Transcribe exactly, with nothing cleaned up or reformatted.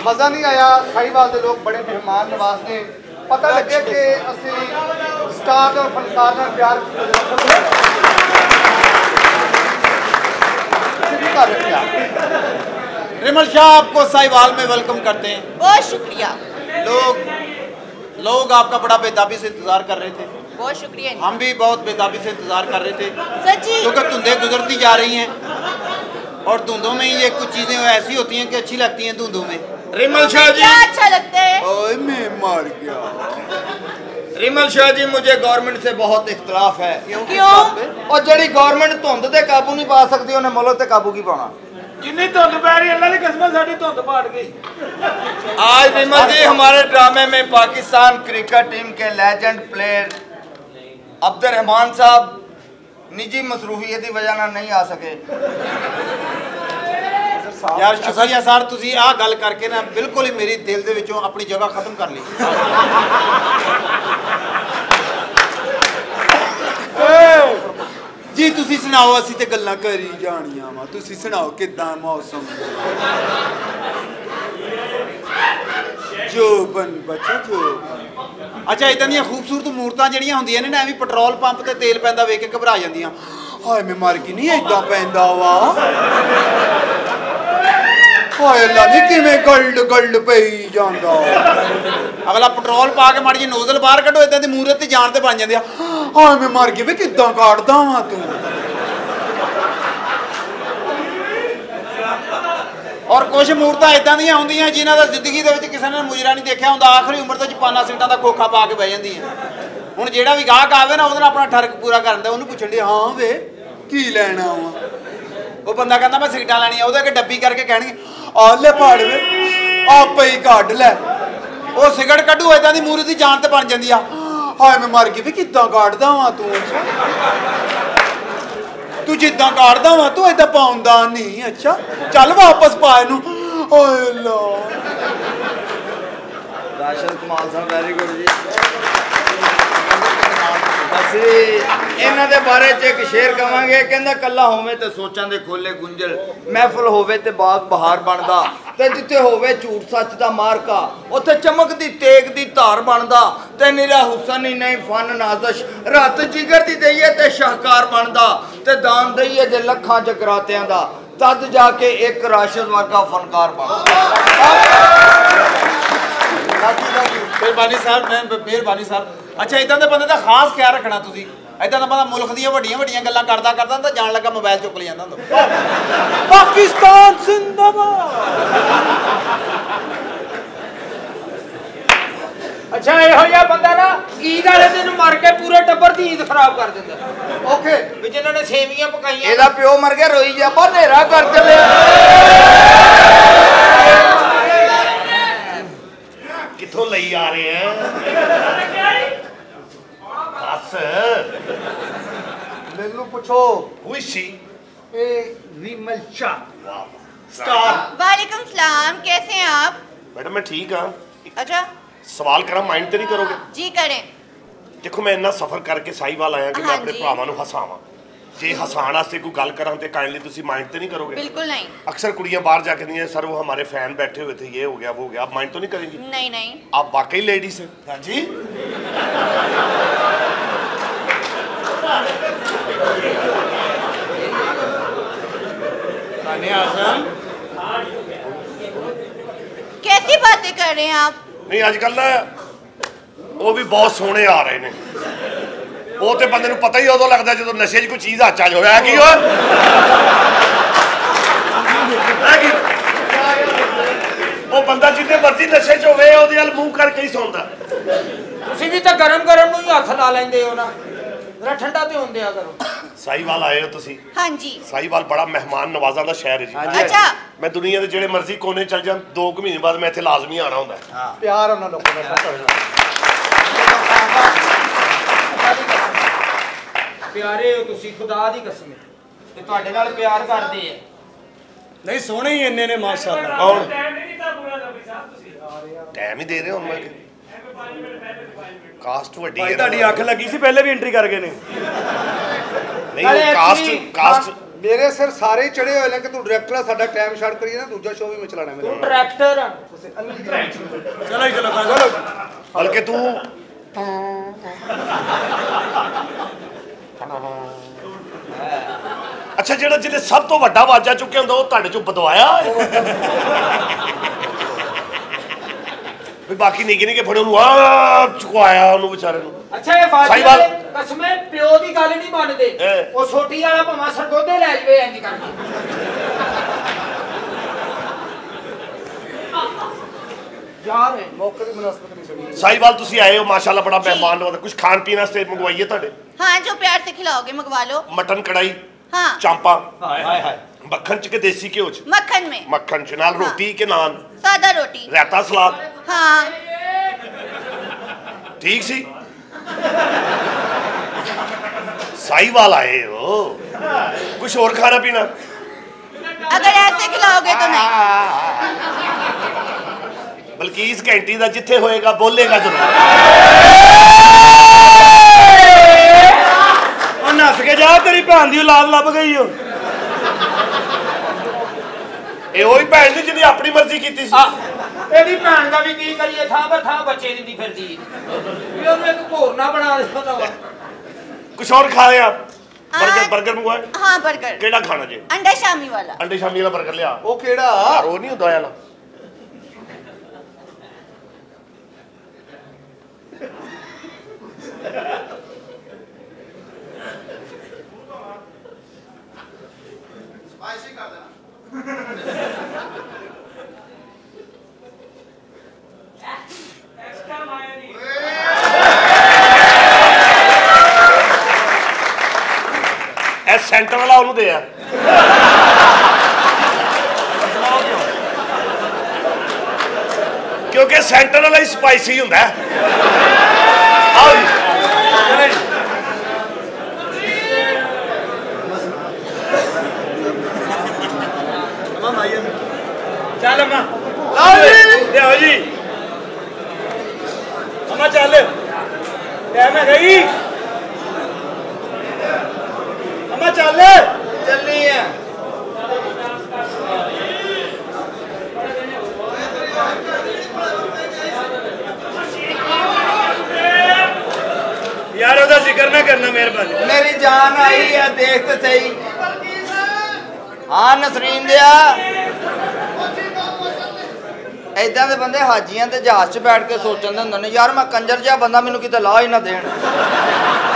मज़ा नहीं आया। साहिवाल के लोग बड़े मेहमान नवाज ने, पता लगे कि असी स्टार और फनकार नाल प्यार रिमल शाह आपको साहिवाल में वेलकम करते हैं। बहुत शुक्रिया। लोग लोग आपका बड़ा बेताबी से इंतजार कर रहे थे। बहुत शुक्रिया। हम भी बहुत बेताबी से इंतजार कर रहे थे सच्ची, क्योंकि धुंधें गुजरती जा रही हैं और धुंधों में ये कुछ चीजें ऐसी होती हैं कि अच्छी लगती हैं धुंधों में। रिमल शाह जी क्या अच्छा लगता है? ओए मैं मर गया। रिमल शाह जी मुझे गवर्नमेंट से बहुत इख्तलाफ है। क्यों? और जड़ी गवर्नमेंट धुंध ते काबू नहीं पा सकती उन्हें मुल्क ते काबू की पाना। जिन्नी धुंध पै रही अल्लाह की कसम साडी धुंध पाट गई। आज रिमल जी हमारे ड्रामे में पाकिस्तान क्रिकेट टीम के लेजेंड प्लेयर अब्दुर्रहमान साहब निजी मसरूफियत की वजह ना नहीं आ सके। यार शुक्रिया सर, तुसी आ गल करके ना बिल्कुल ही मेरी दिल दे विचों अपनी जगह खत्म कर ली। जी तुसी सुनाओ, असी ते गल्लां करी जानियां वा, तुसी सुनाओ किदां मौसम जो बन बचा जो। अच्छा इदां दियां खूबसूरत मूर्तां जड़ियां हुंदियां ने ना एवें पेट्रोल पंप ते तेल पैंदा वेख के घबरा जांदियां। हाय मैं मर गई नहीं इदां पैंदा वा। हाय अल्लाह नी किवें गल्ड गल्ड पई जांदा। अगला पेट्रोल पा के माड़ी जी नोजल बाहर कढो इदां दी मूरत ते जान ते बन जांदी आ। हाय मैं मर गई वे किदां काटदा वां तू। और कुछ मूर्तां इदां दियां हुंदियां जिन्हां दा जिंदगी दे विच किसी ने मुजरा नहीं देखिया हुंदा, आखिरी उम्र ते जपाना सीटां दा खोखा पा के बह जांदियां। हुण जेड़ा भी गाहक आवे ना ओहदे नाल अपना ठरक पूरा करदा, ओहनूं पुछण दे हां वे की लेना वा। ਉਹ ਬੰਦਾ ਕਹਿੰਦਾ ਮੈਂ ਸਿਗਰਟਾਂ ਲੈਣੀਆਂ, ਉਹਦੇ ਅੱਗੇ ਡੱਬੀ ਕਰਕੇ ਕਹਿਣਗੇ ਆ ਲੈ ਪਾੜ ਵੇ ਆਪੇ ਹੀ ਕੱਢ ਲੈ। ਉਹ ਸਿਗਰਟ ਕੱਢੂ ਇਦਾਂ ਦੀ ਮੂਰਤ ਦੀ ਜਾਨ ਤੇ ਬਣ ਜਾਂਦੀ ਆ। ਹਾਏ ਮੈਂ ਮਰ ਗਈ ਵੀ ਕਿੱਦਾਂ ਕੱਢਦਾ ਵਾਂ ਤੂੰ, ਤੂੰ ਜਿੱਦਾਂ ਕੱਢਦਾ ਵਾਂ ਤੂੰ ਇਦਾਂ ਪਾਉਂਦਾ ਨਹੀਂ। ਅੱਛਾ ਚੱਲ ਵਾਪਸ ਪਾ ਇਹਨੂੰ। ਹਾਏ ਅੱਲਾ राशिद कमाल साहब वेरी गुड जी। ਅਸੀਂ ਇਹਨਾਂ ਦੇ ਬਾਰੇ ਚ ਇੱਕ ਸ਼ੇਰ ਕਵਾਂਗੇ। ਕਹਿੰਦਾ ਕੱਲਾ ਹੋਵੇ ਤੇ ਸੋਚਾਂ ਦੇ ਖੋਲੇ ਗੁੰਝਲ, ਮਹਿਫਲ ਹੋਵੇ ਤੇ ਬਾਗ ਬਹਾਰ ਬਣਦਾ, ਤੇ ਜਿੱਥੇ ਹੋਵੇ ਝੂਠ ਸੱਚ ਦਾ ਮਾਰਕਾ ਉੱਥੇ ਚਮਕਦੀ ਤੇਗ ਦੀ ਧਾਰ ਬਣਦਾ, ਤੇ ਨਿਰਾ ਹੁਸਨ ਹੀ ਨਹੀਂ ਫਨ ਨਾਜ਼ਸ਼ ਰਾਤ ਜਿਗਰ ਦੀ ਦਈਏ ਤੇ ਸ਼ਾਹਕਾਰ ਬਣਦਾ, ਤੇ ਦਾਨ ਦਈਏ ਜੇ ਲੱਖਾਂ ਜਗਰਾਤਿਆਂ ਦਾ ਤਦ ਜਾ ਕੇ ਇੱਕ ਰਾਸ਼ਿਦ ਵਰਗਾ ਫਨਕਾਰ ਬਣਦਾ। मेहरबानी साहब मेहरबानी साहब। अच्छा इदां दे बंदे दा खास ख्याल रखना तुसी। इदां दा बंदा मुल्क दी वड्डियां वड्डियां गल्लां करदा करदा तां जान लगा मोबाइल चुक ले जांदा हुंदा। पाकिस्तान जिंदाबाद। अच्छा ਇਹੋ ਜਿਹਾ ਬੰਦਾ ਨਾ ਈਦ ਵਾਲੇ ਦਿਨ ਮਰ ਕੇ ਪੂਰੇ ਟੱਬਰ ਦੀ ਈਦ ਖਰਾਬ ਕਰ ਦਿੰਦਾ। ਓਕੇ ਵੀ ਜਿਨ੍ਹਾਂ ਨੇ ਸੇਵੀਆਂ ਪਕਾਈਆਂ ਇਹਦਾ ਪਿਓ ਮਰ ਗਿਆ ਰੋਈ ਜਾ ਬਾ ਹਨੇਰਾ ਕਰ ਚੱਲਿਆ। किथों लई आ रहे हैं बस मैनू पूछो हुई सी ए रिमल शाह स्टार। वालेकुम सलाम, कैसे हैं आप? मैडम मैं ठीक हाँ। अच्छा सवाल करा माइंड तो नहीं करोगे? जी करें। देखो मैं इन्ना सफर करके साहिवाल आया कि मैं हाँ अपने जी। भरावां नूं हसावां, जे हसान वास्ते कोई गल करां ते काइंडली तुसी माइंड तो नहीं करोगे? बिल्कुल नहीं। अक्सर कुड़ियां बाहर जाके नहीं है सर वो हमारे फैन बैठे हुए थे, ये हो गया वो हो गया, आप माइंड तो नहीं करेंगी? नहीं नहीं। आप वाकई लेडीज हैं? हाँ जी कैसी बातें कर रहे हैं आप? नहीं अजकल ना वो भी बहुत सोहने आ रहे ने। वो तो बंदे नूं पता ही उदों लगदा जदों नशे च कोई चीज़ हत्थ च आ जाए। की होया वो बंदा जिन्ने मर्जी नशे च होवे ओहदे अल मूंह करके ही सौंदा। ਤੁਸੀਂ ਵੀ ਤਾਂ ਗਰਮ ਗਰਮ ਨੂੰ ਹੀ ਹੱਥ ਲਾ ਲੈਂਦੇ ਹੋ ਨਾ, जरा ठंडा तो होंदे आ करो। साहिवाल आए हो तुसी? हाँ जी। साहिवाल बड़ा मेहमान नवाजा दा शहर है जी। अच्छा। मैं दुनिया के जेड़े मर्जी कोने चल जा दो महीने बाद मैं इत्थे लाजमी आना हुंदा है। प्यार उन्हां लोकां दा प्यारे हो तुसी, खुदा दी कसम है ते तुहाडे नाल प्यार करदे आ। नहीं सोहणे ही इन्ने ने माशाअल्लाह। कौन टाइम ही दे रहे हो मैं कास्ट वड्डी है। ਤੁਹਾਡੀ ਅੱਖ ਲੱਗੀ ਸੀ ਪਹਿਲੇ ਵੀ ਐਂਟਰੀ ਕਰ ਗਏ ਨੇ। नहीं वो कास्ट कास्ट ਮੇਰੇ ਸਿਰ ਸਾਰੇ ਚੜੇ ਹੋਏ ਨੇ ਕਿ ਤੂੰ ਡਾਇਰੈਕਟਰ ਆ, ਸਾਡਾ ਟਾਈਮ ਸ਼ਾਰਟ ਕਰੀਏ ਨਾ, ਦੂਜਾ ਸ਼ੋਅ ਵੀ ਮੈਂ ਚਲਾਣਾ ਤੂੰ ਮੇਰੇ ਡਾਇਰੈਕਟਰ ਆ। ਚਲੋ ਹੀ ਚਲੋ ਚਲੋ ਬਲਕਿ ਤੂੰ ਅੱਛਾ ਜਿਹੜਾ ਜਿਹਨੇ ਸਭ ਤੋਂ ਵੱਡਾ ਵਾਜਾ ਚੁੱਕਿਆ ਹੁੰਦਾ ਉਹ ਤੁਹਾਡੇ ਚੋਂ ਬਦਵਾਇਆ ਵੀ ਬਾਕੀ ਨਿੱਕੇ ਨਿੱਕੇ ਫੜੇ ਉਹਨੂੰ ਆ ਚੁਕਵਾਇਆ ਉਹਨੂੰ ਵਿਚਾਰੇ ਨੂੰ। ਅੱਛਾ ਇਹ ਸਹੀ ਬਾਜੀ ਗੱਲ। ਵਾਲੇ ਕਸਮੇ ਪਿਓ ਦੀ ਗੱਲ ਨਹੀਂ ਮੰਨਦੇ। ਇਹ। ਉਹ ਛੋਟੀ ਵਾਲਾ ਭਾਵੇਂ ਸਰਦੋਦੇ ਲੈ ਜਵੇ ਇੰਜ ਕਰਕੇ। ਯਾਰ ਮੌਕੇ ਦੀ ਮੁਨਾਸਬਤ ਨਹੀਂ ਛੜੀ। ਸਾਈਵਾਲ ਤੁਸੀਂ ਆਏ ਹੋ ਮਾਸ਼ਾਅੱਲਾ ਬੜਾ ਮਹਿਮਾਨ ਨਵਾਜ਼ ਕੁਝ ਖਾਣ ਪੀਣ ਵਾਸਤੇ ਮੰਗਵਾਈਏ ਤੁਹਾਡੇ। हाँ जो प्यार से खिलाओगे मंगवा लो। ਮਟਨ ਕੜਾਈ हाँ ਚਾਂਪਾ ਹਾਏ ਹਾਏ ਹਾਏ ਮੱਖਣ ਚ ਕਿ ਦੇਸੀ ਘਿਓ ਚ? मक्खन में ਮੱਖਣ ਚ ਨਾਲ ਰੋਟੀ ਕਿ ਨਾਨ सादा रोटी। ਰਾਇਤਾ ਸਲਾਦ हाँ ਠੀਕ ਸੀ ਸਾਈਵਾਲ ਆਏ ਹੋ ਕੁਝ ਹੋਰ ਖਾਣਾ ਪੀਣਾ? अगर ऐसे खिलाओगे तो नहीं। ਬਲਕਿ ਇਸ ਘੰਟੀ ਦਾ ਜਿੱਥੇ ਹੋਏਗਾ ਬੋਲੇਗਾ ਜ਼ਰੂਰ। ਉਹ ਨੱਸ ਕੇ ਜਾ ਤੇਰੀ ਭੈਣ ਦੀ ਔਲਾਦ ਲੱਭ ਗਈ ਓ। ਇਹ ਉਹੀ ਭੈਣ ਦੀ ਜਿਹਨੇ ਆਪਣੀ ਮਰਜ਼ੀ ਕੀਤੀ ਸੀ। ਆ ਇਹਦੀ ਭੈਣ ਦਾ ਵੀ ਕੀ ਕਰੀਏ, ਥਾਂ ਬਰ ਥਾਂ ਬੱਚੇ ਦਿੰਦੀ ਫਿਰਦੀ ਵੀ ਉਹਨੂੰ ਇੱਕ ਘੋਰ ਨਾ ਬਣਾ ਦੇ ਪਤਾ ਵਾ। ਕੁਝ ਹੋਰ ਖਾ ਲਿਆ? ਬਰਗਰ हाँ, ਬਰਗਰ ਮੰਗਵਾਏ? हाँ बर्गर ਕਿਹੜਾ ਖਾਣਾ ਜੇ? अंडा शामी वाला। ਅੰਡੇ ਸ਼ਾਮੀ ਵਾਲਾ ਬਰਗਰ ਲਿਆ। ਉਹ ਕਿਹੜਾ? ਯਾਰ ਉਹ ਨਹੀਂ ਹੁੰਦਾ ਵਾਲਾ। ਸਪਾਈਸੀ ਕਰ ਦੇਣਾ। ਇਹ ਸੈਂਟਰ ਵਾਲਾ ਉਹਨੂੰ ਦੇ ਆ। ਕਿਉਂਕਿ ਸੈਂਟਰ ਵਾਲਾ ਹੀ ਸਪਾਈਸੀ ਹੁੰਦਾ ਹੈ। ਆਓ ਜੀ ਚੱਲ ਅੰਮਾ ਲਓ ਜੀ ਲਿਆਓ ਜੀ ਅੰਮਾ ਚੱਲ ਟਾਈਮ ਹੈ ਗਈ ਅੰਮਾ ਚੱਲ ਚੱਲੀ ਆ ਯਾਰ ਉਹਦਾ ਜ਼ਿਕਰ ਨਾ ਕਰਨਾ ਮਿਹਰਬਾਨੀ। ਮੇਰੀ ਜਾਨ ਆਈ ਆ ਦੇਖ ਤੇ ਸਹੀ। ਹਾਂ ਨਸਰੀਨ ਦਿਆ ਏਦਾਂ ਦੇ ਬੰਦੇ ਹਾਜੀਆਂ ਤੇ ਜਹਾਜ਼ 'ਚ ਬੈਠ ਕੇ ਸੋਚਣ ਦੇ ਹੁੰਦੇ ਨੇ ਯਾਰ ਮੈਂ ਕੰਜਰ ਜਿਹਾ ਬੰਦਾ ਮੈਨੂੰ ਕਿਤੇ ਲਾਹ ਹੀ ਨਾ ਦੇਣ।